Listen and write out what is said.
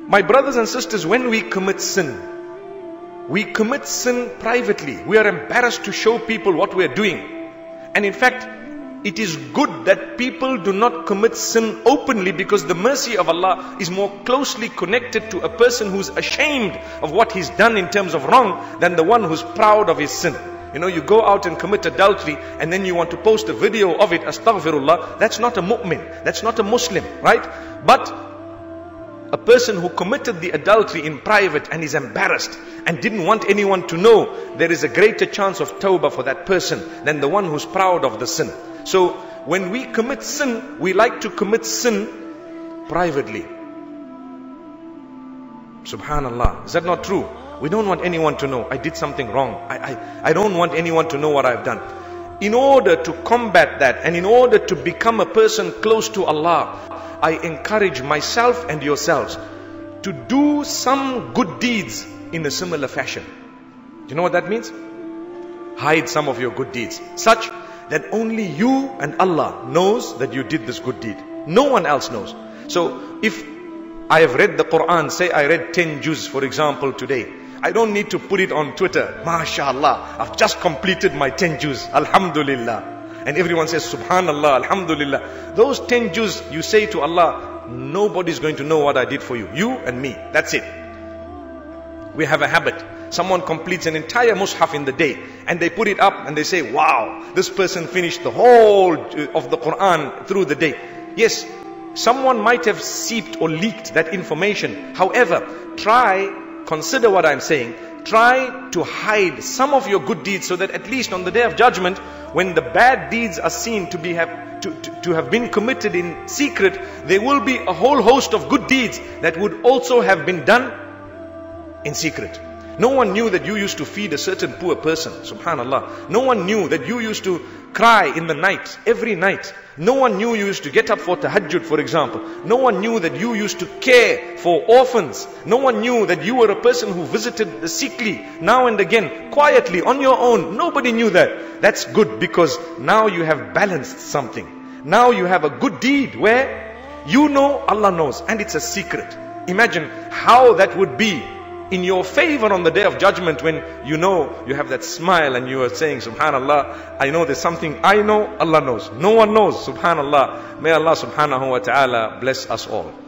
My brothers and sisters, when we commit sin privately. We are embarrassed to show people what we are doing. And in fact, it is good that people do not commit sin openly, because the mercy of Allah is more closely connected to a person who's ashamed of what he's done in terms of wrong than the one who's proud of his sin. You know, you go out and commit adultery and then you want to post a video of it, astaghfirullah, that's not a mu'min, that's not a Muslim, right? But a person who committed the adultery in private and is embarrassed and didn't want anyone to know, there is a greater chance of tawbah for that person than the one who's proud of the sin. So when we commit sin, we like to commit sin privately. Subhanallah, is that not true? We don't want anyone to know I did something wrong. I don't want anyone to know what I've done. In order to combat that and in order to become a person close to Allah, I encourage myself and yourselves to do some good deeds in a similar fashion. Do you know what that means? Hide some of your good deeds, such that only you and Allah knows that you did this good deed. No one else knows. So if I have read the Quran, say I read 10 juz for example today, I don't need to put it on Twitter. MashaAllah, I've just completed my 10 juz. Alhamdulillah. And everyone says, Subhanallah, Alhamdulillah. Those 10 juz you say to Allah, nobody's going to know what I did for you. You and me. That's it. We have a habit. Someone completes an entire mushaf in the day and they put it up and they say, wow, this person finished the whole of the Quran through the day. Yes, someone might have seeped or leaked that information. However, consider what I'm saying. Try to hide some of your good deeds so that at least on the day of judgment, when the bad deeds are seen to have been committed in secret, there will be a whole host of good deeds that would also have been done in secret. No one knew that you used to feed a certain poor person, subhanallah. No one knew that you used to cry in the night, every night. No one knew you used to get up for tahajjud, for example. No one knew that you used to care for orphans. No one knew that you were a person who visited the sickly now and again, quietly, on your own. Nobody knew that. That's good, because now you have balanced something. Now you have a good deed where you know Allah knows, and it's a secret. Imagine how that would be in your favor on the day of judgment, when you know you have that smile and you are saying, Subhanallah, I know there's something I know, Allah knows. No one knows, Subhanallah. May Allah subhanahu wa ta'ala bless us all.